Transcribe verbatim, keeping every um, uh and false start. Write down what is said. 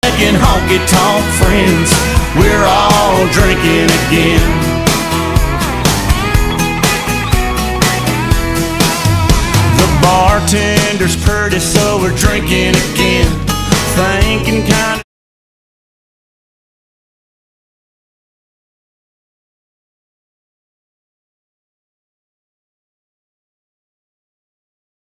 and honky-tonk friends, we're all drinking again. The bartender's pretty, so we're drinking again.